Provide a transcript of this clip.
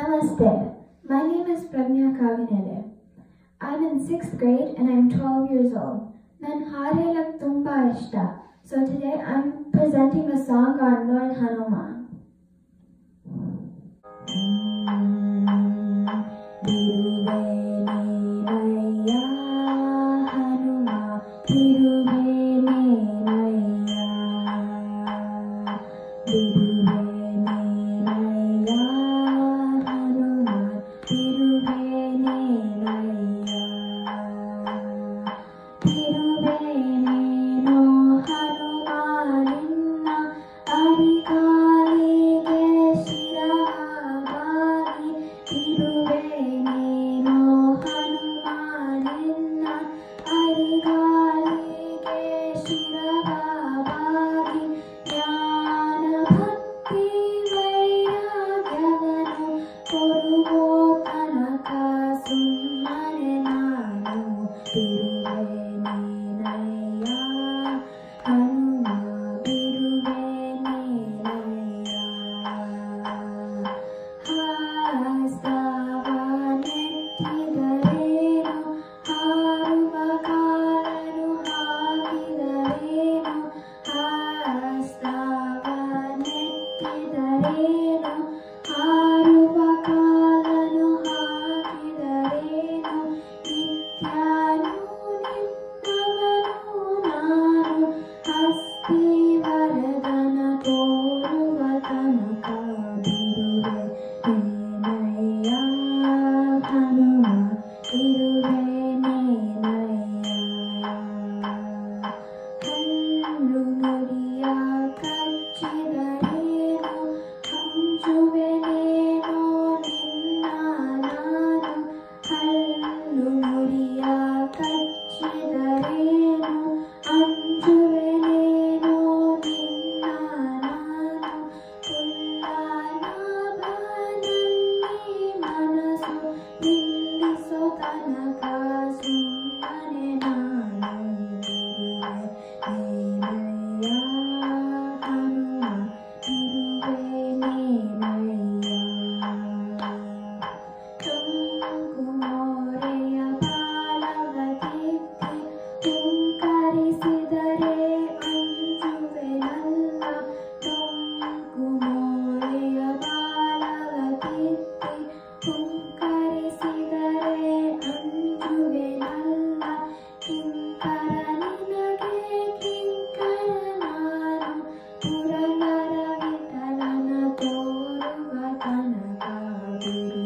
Namaste. My name is Pragnya Kaginele. I'm in 6th grade and I'm 12 years old. Nan harelag tumba ishta. So today I'm presenting a song on Lord Hanuma. Biduvenenaiya Hanuma, Biduvenenaiya, Biduvenenaiya Hanuma, Biduvenenaiya, Biduveneno Hanuma ninna adikalige shiravagi, Biduveneno Hanuma ninna adikalige shiravagi, ಜ್ಞಾನ ಭಕ್ತಿ ವೈರಾಗ್ಯವನು ಕೊಡುವೋ ತನಕ ಸುಮ್ಮನೆ ನಾನು. ಬಿಡುವೆನೆನಯ್ಯ ಹನುಮ, ಬಿಡುವೆನೆನಯ್ಯ. ಹಸ್ತವ ನೆತ್ತಿದರೇನು, ಹಾರುವ ಕಾಲನು ಹಾಕಿದರೇನು, ಹಸ್ತವ ನೆತ್ತಿದರೇನು, ಹಾರುವ ಕಾಲನು ಹಾಕಿದರೇನು, ನಿತ್ಯನು ನಿನ್ನವನು ನಾನು, ಹಸ್ತಿವರದನ ತೋರುವ ತನಕ. ಬಿಡುವೆನೆನಯ್ಯ ಹನುಮ, ಬಿಡುವೆನೆನಯ್ಯ. ಹಲ್ಲು ಮುರಿಯ ಕಚ್ಚಿದರೇನು, ಹಂಚುವೆನೇನೋ ನಿನ್ನ ನಾನು. ಹಲ್ಲು ಮುರಿಯ ಕಚ್ಚಿದರೇನು, ಅಂಜುವೆನೇನೋ ನಿನ್ನ ನಾನು. ಉಲ್ಲಾನಾಭನಲ್ಲಿ ಮನಸ್ಸು ನಿಲ್ಲಿಸೋ ತನಕ ಸುಮ್ಮನೆ ನಾನು. ಬಿಡುವೆನೆನಯ್ಯ ಹನುಮ, ಬಿಡುವೆನೆನಯ್ಯ. ತುಂಗುಮೋರೆಯ ಬಾಲವತಿತ್ತಿ ಹುಂಕರಿಸಿದರೆ ಅಂಜುವೆನಲ್ಲ. ತುಂಗುಮೋರೆಯ ಬಾಲವತಿತ್ತಿ ಹುಂಕರಿಸಿದರೆ ಅಂಜುವೆನಲ್ಲ. ಕಿಂಕರ ನಿನಗೆ ಕಿಂಕರ ನಾನು, ಪುರಂದರ ವಿಠಲನ ತೋರುವ ತನಕ.